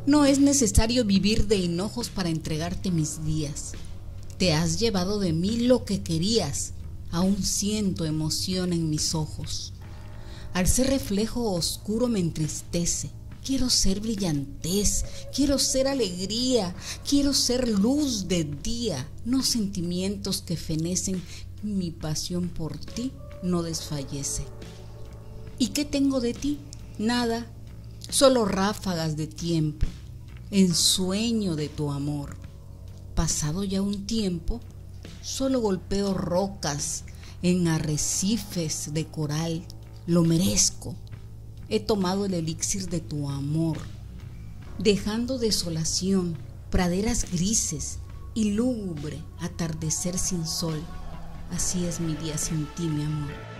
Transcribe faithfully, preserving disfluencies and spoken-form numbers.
No es necesario vivir de hinojos para entregarte mis días. Te has llevado de mí lo que querías, aún siento emoción en mis ojos. Al ser reflejo oscuro me entristece. Quiero ser brillantez, quiero ser alegría, quiero ser luz de día, no sentimientos que fenecen, mi pasión por ti no desfallece. ¿Y qué tengo de ti? Nada, solo ráfagas de tiempo, ensueño de tu amor. Pasado ya un tiempo, solo golpeo rocas en arrecifes de coral, lo merezco. He tomado el elixir de tu amor, dejando desolación, praderas grises y lúgubre atardecer sin sol. Así es mi día sin ti, mi amor.